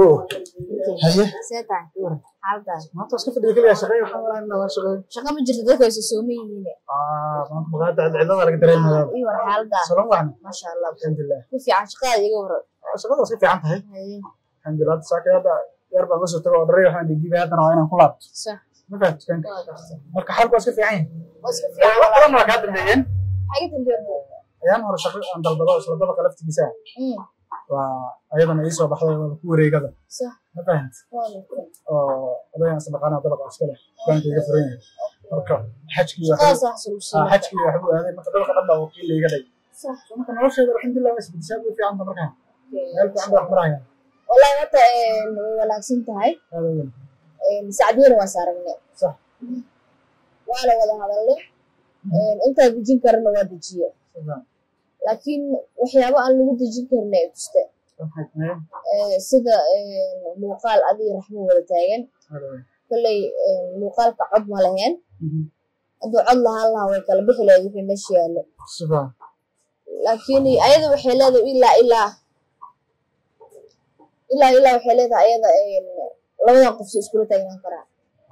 أوه هي سيتا حالدا ما توصف لي كل شيء وحنا إنه شغال شقة من جرت ذاك يسومين ما بغيت العذاب على قدر المدام ايوه حالدا سلام وعنا ما شاء الله الحمد لله في عشقة يقول شغال صيفي عنها هي الحمد لله ساكي هذا يربع بس تروح الريح عندي جيب هذا أنا كلات صح ما فهمت كان مرك حالك واسف في عين واسف في والله ما كاد مليين حاجة تنبيه أيام هو شغال عند البلاص البلاص خلفت جساء وأيضا يسوى بحضر كوري كذا صح ما فهمت أنا سبقنا طبق عسكري كانت يقفرين مركب حجكي صح صح حجكي يحبوا هذا ما تدرك الله وكيل اللي قدي صح ما كان وش هذا الحمد لله بس بتسابق في عند مركان قالت عنده أحمرها والله متى ولا سنت هاي هذا مساعدين وسارنا صح ولا هذا اللي أنت بيجين كرنا وديجيه لكن وحيابا aan lagu dejin karnay tuste sida muuqaal adii raxmo wada taagan kulay muuqaalka cod ma lahayn adoo cod lahaa way kala bixi lahayd wixii meesha yaalo laakiin ayada waxay leedahay ilaa waxay leedahay ayada labada qof isku taagan karaa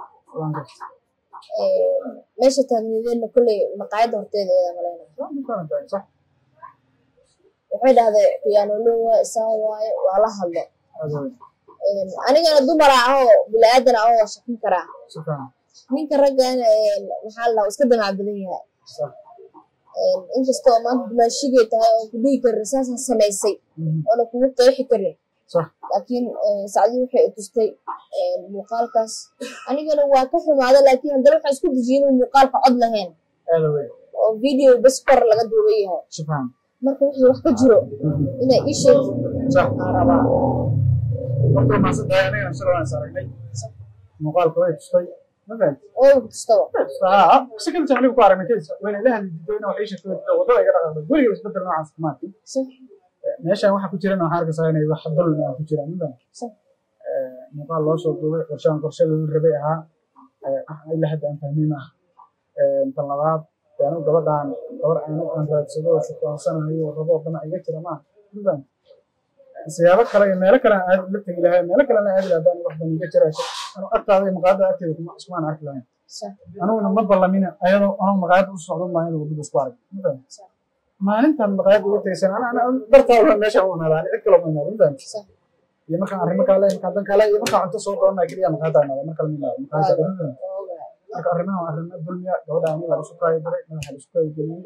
meesha taagneedna kulay maqaayad horteeda ay malaynayo صح waxay dhahday piano loo isaan waaye waa la hadlo anigana dumar ah oo bilaadan ah oo shaqin kara ninka ragana waxa la iska damac badan yahay inkastoo maanta dumaashigay tahay oo ku dhigi kar rasaas sameysay oo ku qeexi karin laakiin saacadii waxay tustay muuqaalkaas anigana waa ka xumaada laakiin hadda waxa isku dejiyay muuqaalka cod lahayn oo video bas kor laga duubay yahay marka wixii wax ka jiro inay ii sheegto صح ربا marka ma saday aniga soo waan saragnay muuqaalka way tustay ma fahad oo tustawa sikada jacayl ku aragnay weyn ilaah diidayna waxay sheegtay wadada iga dhaqaaqday guriga isbedel noocaas kamaati meeshan waxa ku jirana waxa arkaysaa inay wax dul ku jiraan ma fahad muuqaal loo soo duubay qorshe loo rabay ahaa ilaa hadda aan fahmin tan labaad يعني gabadhan gabar aan raadsado shaqoonayo rabo bana iga jira ma fahad siyaabo kale meel kale aad la tagi lahayd meel kale aad leedahay wax baan iga jira anu agtaada maqaada agteeda kuma ismaan arki lahayn anuna ma ballamina ayadoo aan maqaada u socdo maayo wadada isku arag maalintan maqaada ugu tagaysan ana dartaa meesha u imaadaan cid kale ma imaadaan iyo marka arrimo kale dan kale iyo marka cunto soo doonaa kaliya maqaada marka la imaado maqaada marka arrimaha arrimo dulmiya gabadha aniga la soo qaaday waxa la isku qaaday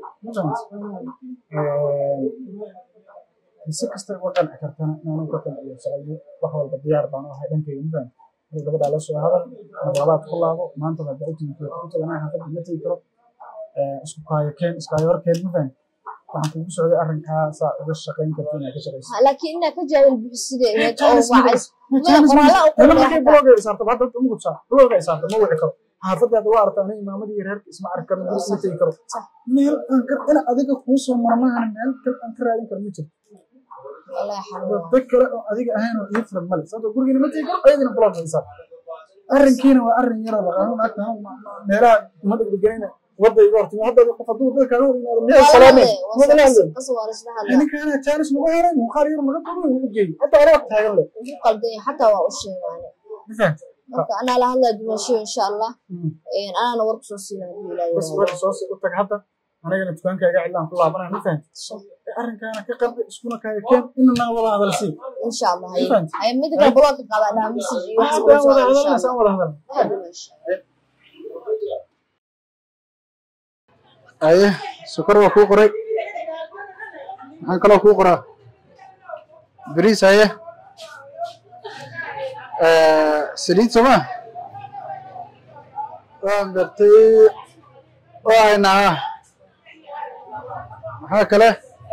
si kasta wadan kartana inaan ka qeexo saaxiib wax walba diyaar baan ahay dhankayga midaan gabadha la soo hadal magaalaad ku laabo maanta hadda u timid ku tagana xafad ma tagi karo isku kaayorkeen midaan waxaan kugu socday arrinkaas uga shaqeyn kartaa inaad ka shaqeyso laakiin inaad ka jawaab bixisida ee qoraala u qoraalka blog ay saarto hadda ugu gudsaa blog ay saarto ma wixii karo xaafadaada waa aragtaa inay imaamadii reerka isma arki karno ma tagi karo meel aan kartana adiga kuu soo marmahan meel kale aan ka raadin karo ma jirto الله يحفظه ذكر أديك أهين ويفرق ملك صدق قولي ما تيجي أيضا بلاد إنسان أرن كينا وأرن يرى بقانون أكتر هم نرى ما تقدر جرينا وده يقول تما هذا يقفدوه ذا كانوا من السلامة ما بنعمل يعني كان تانس مغيرا مخارير مغيرا ويجي حتى أروح تاجله قلبي حتى وأشي يعني أنا لهلا دمشق إن شاء الله أنا نورك صوصينا بس ورك صوصي قلت حتى أنا قلت كان كأجا إلا كل عبنا نفهم أرن كان كقرب سكونة كأكين إننا والله هذا الشيء إن شاء الله هاي متى قبلك قبلنا مسجي أيه سكر وكوك ري هنكلا كوك را بريس أيه سليت سما برتي وعنا هكذا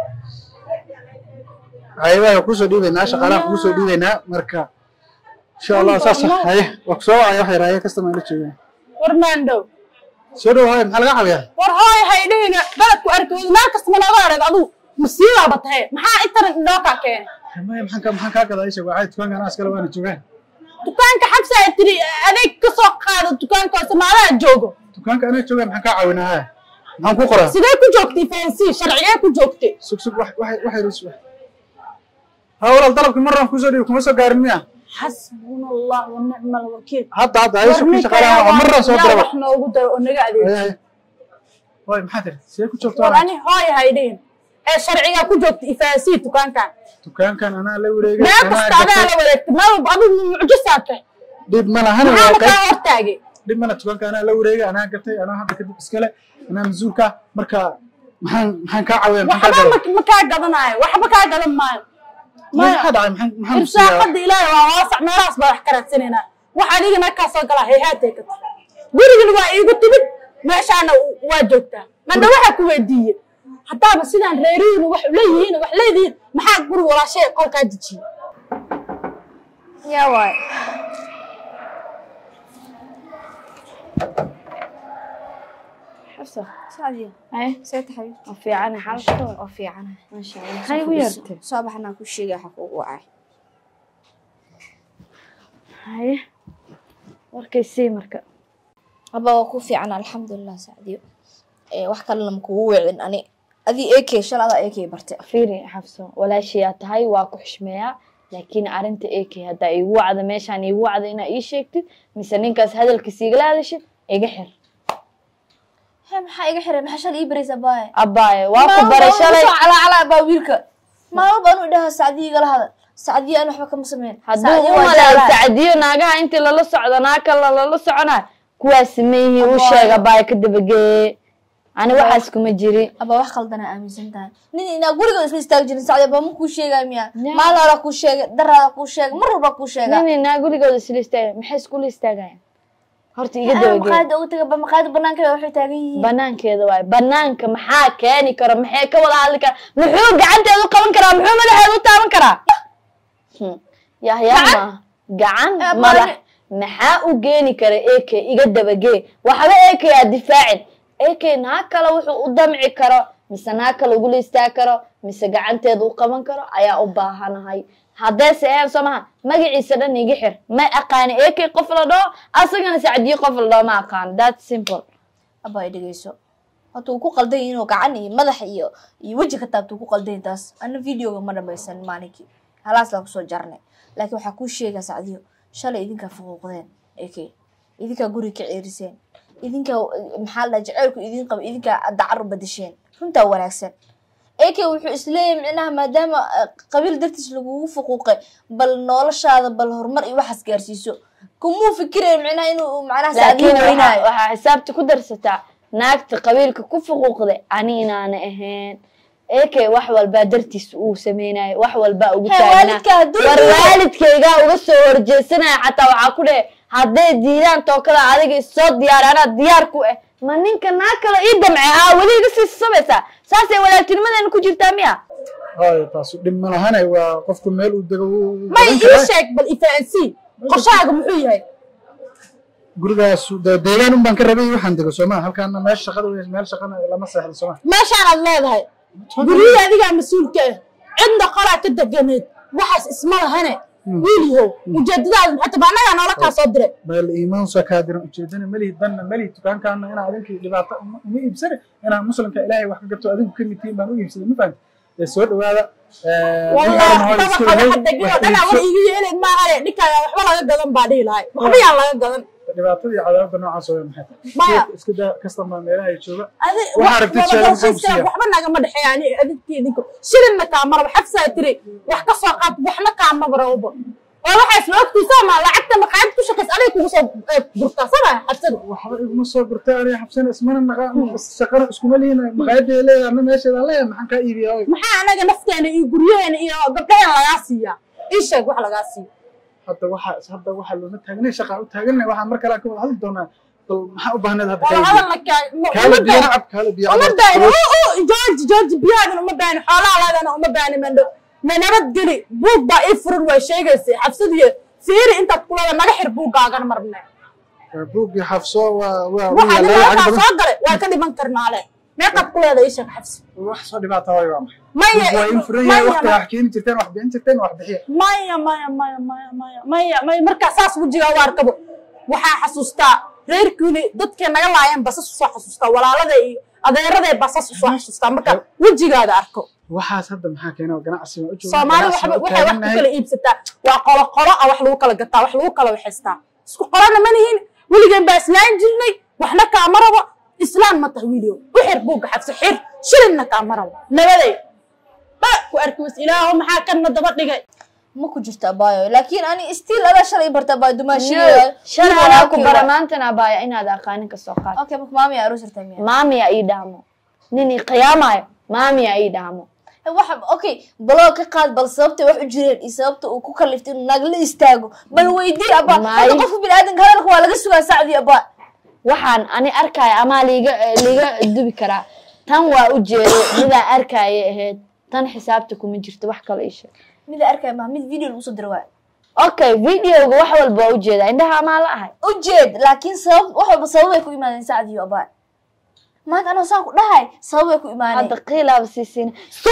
أيوة كوسو دي بينا شغالة كوسو دي بينا مركا إن شاء الله صح هاي وكسوة أيوة هاي راية كستمر لتشوفين ورماندو سودو هاي محلقة حبيها ورهاي هاي لينا بلدكو أركوز ما كستمر أغارد أدو مصيبة بطهي محا إنتر نوكا كين محا كذا إيش وعيد تكون أنا أسكال وين تشوفين دكانك حبسة تري أديك كسوق هذا دكانك سمعنا جوجو دكانك أنا تشوفين محا عاونا هاي نعم كوكرة سيدي كوجوكتي فانسي شرعية كوجوكتي سوق واحد رسوة هؤلاء الطلب كم مرة كوزوري وكم سو قارمية حسبنا الله ونعم الوكيل هذا ايش في شغله مره سو درب احنا ugu daro oo naga adeeg way maxaa tiri see ku joogto ani hooy haydeen ee sharciga ku joogto ifaasi dukaankan ana la wareegay ma kastada la wareegtay ma adigu mucjisaatay dib ma lahan waa ka hortaagay dib ma dukaankan ana la wareegay ana gatay ana hadda kadib iskale ana masuulka marka maxaan ka caawin ma ka gadanayo waxba ka gadan maayo ما حد محمد إرساقد إلهي وواسع مراس بارح كرات سنينا waxaan igana ka soo galaa hay'adda ka tahay gurigan waa iigu timid meeshaana waa joogtaa man waxa ku weydiiyay hadaba sidaan reeriin wax leeyihiin wax leeyihiin maxaa guriga walaashay qolka dajiyay yaa waay حفصة سعدي سيت حبيبتي وفي عنا حالته وفي عنها ما شاء الله هاي ويرتي صباحنا كل شيء حقوق وعي هاي وركيسي مركا أبا وكوفي عنا الحمد لله سعدي وحكى لنا مكووعن أنا أدي إيكي شل هذا إيكي برتي فيري حفصة ولا شيء هاي واكو حشمية لكن أرنت إيكي هذا يوعد ماشان يوعد إنا إيشيكتي مثلا كاس هذا الكسيجل هذا شيء يجحر هي maxaa iga xiray maxaa shalay ibraysa abaaye waa ku barashalay ala baa wiilka ma baan u dhahaa Saadiga la hadal Saadiga aan waxba kama sameyn haduu walaal Saadiyo naagaha inta la socdo naaka la socona kuwa sameeyay uu sheega baa ka dabagee ani waxaas kuma jiri aba wax qaldan aaminsan tahay nin ina guriga isla istaag jirin Saadiga baa ma ku sheegay miya maala ku sheegay darada ku sheegay mar walba ku sheegay nin ina guriga isla istaag maxay isku istaagayaan horta iga dawgeey maqaad ugu taga maqaad banaankeeda waxay taagan yihiin banaankeeda waay banaanka maxaa keeni karo maxay ka wada hadli kara muxuu gacanteedu qaban karaa muxuu madaxeedu taaban karaa ma gacan madax maxaa u geeni kara AK iga dabagee waxba AK aa difaacin AK naa kale wuxuu u damci karo mise naa kale ugu leestaa karo mise gacanteedu u qaban karo ayaa u baahanahay haddii saayaan soomaha magaciisa dhan iga xir ma aqaan AK qof la dhoo asagana Saadiyo qof la dhoo ma aqaan that simple aba dhigayso hatu ku qalday inuu gacan iyo madax iyo waji ka taabto ku qalday taas ana videoga ma dhamaysan maalinki halaas la ku soo jarnay laakiin waxa ku sheegay Saadiyo shalay idinka fuquuqdeen AK idinka guri ka ciiriseen idinka maxaa la jaceelku idin qab idinka dacar badasheen runta wanaagsan AK wuxuu isleeyay macnaha maadaama qabiil dartiis lagu fuquuqay bal noloshaada bal horumar iyo waxas gaarsiiso kuma fikireen macnaha inuu macnaha Saadiyo weynaay waxa xisaabta ku darsataa naagta qabiilka ku fuquuqday aniinaana ahayn AK wax walba dartiis uu sameeyay wax walba ugu taagna waalidkayga uga soo horjeesanay xataa waxa ku dheh haday diidaan tookada adiga soo diyaarana diyaar ku ah ma ninka naa kala ii damcay wali iga sii sabaysa saasay walaaltinimadan ku jirtaa miya هاي تاسو دم لهنا وقفت ميل ودغو ما يشيك بالإفانسي قشاق محوي gurigaas deegaan un baan ka rabay waxaan dego Soomaa halkaan meel shaqada meel shaqana lama saxdo Soomaa ma sha Allah leedahay guriga adiga mas'uulka cidna qara ka deganeed waxaas isma lahane wiiliyo ujeedadaada xataa baanaga nolol ka soo diray bal iimaan soo ka diran ujeedana mali danna mali tukaankaana ina adinka dhibaato uma iibsane ina muslimka Ilaahay wax ka gato adinku ka midtiin baan u iibsaday ma fahantay soo dhawaada dhibaatadii cadaabada noocaas oo maxay iska daa customer meelaha jooga waxa aragtay waxba naga ma dhaxayaan adinka shilinna kaamara xafsa tiri wax ka soo qaad waxna kaama baroobo oo waxa isla ogtiisa ma lacagta ma qaad ku shaqeys aday kugu soo burta sama xafsada waxba igu soo burtay ani xafsana ismana naqa shaqada isku maleeyna maqaayadda leeyahay meesha la maxaan ka iibiyaa maxaa anaga nafteena iyo guryaheena iyo gabdhaha laga siiya isheeg wax laga siiyo hadda waxa loo taagnay shaqa u taagnay waxa mar kale ka wada hadli doonaa maxaa u baahneed hadda kala George biyaana uma baahan xoolaha laadana uma baahan mando manabad gali buug baa i furan way sheegaysay xafsadiyo fiiri inta kulada naga xir buugaagan marnaa buugi xafso waa waxa soo galay waa ka dhiman karnaale meeqad kulada isha xafs wax soo dhibaato waa waa in furan yahay waqti wax keen jirteen wax bixin jirteen wax bixiya maya marka saas wajiga waa arkabo waxa xasuustaa reerkuni dadka naga laayeen bas soo xasuustaa walaalada iyo adeeraday basas u soo xasuustaa marka wejigaada arko waxaas hadda maxaa keenay ganacsi ma u joogo Soomaali waxay wax ku kala iibsataa waa qolo wax lagu kala gataa wax lagu kala waxeystaa isku qorana ma nihiin weligaan baa islaan jirnay waxna ka amaraba islaan ma tahay video wixir buuga xabsi xir shilina ka amaraba nabaday ba ku arkiis ilaahu maxaa kana daba dhigay ma ku jirta baayo laakiin ani still ala shalay barta baa dumaashi shalay ku baramaantana baaya inaad aqaanin ka soo qaad okay maami aroos irtay maami ay dhaamo nini qiyaamayo maami ay dhaamo waxa okay blog ka qaad bal sababta wax u jireen iyo sababta uu ku kaliftay inuu naag la istaago bal weydii aba qofka bini'aadanka hadalka waa laga sugaa saacadii aba waxaan ani arkay ama liiga dubi karaa tan waa u jeedo mida arkay ahayd tan xisaabta kuma jirto wax kale isha mida arkay ma mid video lagu soo diray waa okay videoga wax walba u jeeda indhaha ma la ahay u jeed laakiin sabab wax walba sabab ay ku imaadeen saacadii aba maanta anoo saan ku dhahay sabab ay ku imaaneen hadda qiilaab siisin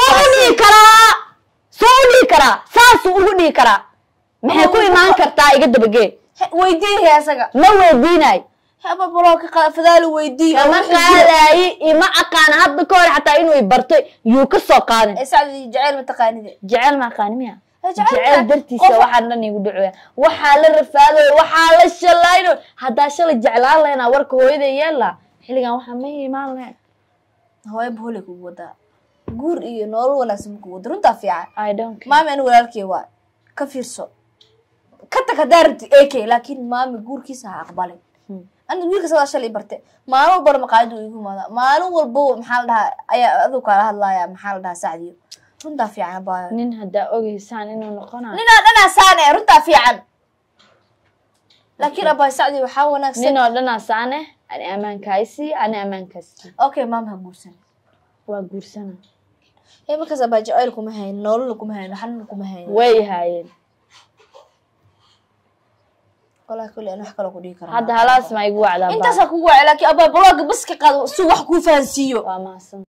soo dhii karaa saas ugu dhii karaa maxay ku imaan kartaa iga dabagee weydiiyay asaga ma weydiinay haba blog ka qaad fadaal weydii ma qaadayay ima aqaan hadda ka hor xataa inuu bartay yuu ka soo qaadan saacadii jacayl ma taqaanide jacayl ma aqaanimiya jacayl dartiisa waxaan dhan igu dhacay waxa la rafaaday waxa la shalayno hadda shalay jaclaan leena warka hooyada yeela xiligan waxa ma imaan leh hooyo boole ku wada guur iyo nolol wanaagsan ku wada runta fiican I don't care maami aan walaalkay waa ka fiirso ka taqadarti AK laakiin maami guurkiisa ha aqbalay أنا أقول لك سوى شيء اللي برته ما هو بر مقعد ويقول ماذا ما هو البو محل ده أي أذوق على هالله يا محل ده سعدي رندا في عن باي نين هدا أوجي سان إنه نقنا نين أنا سانة رندا في عن لكن أباي سعدي وحاول نكسر نين أنا سانة أنا أمان كايسي أنا أمان كايسي أوكي ما مهجورسن وجورسنا هي ما كذا باجي أيلكم هين نور لكم هين حنكم هين وين هاين والله كل أنا أحكي لك وديك هذا خلاص ما يقوى على أنت سأقوى على كي أبا بلاق بس كقاد سوى حكوا فانسيو ما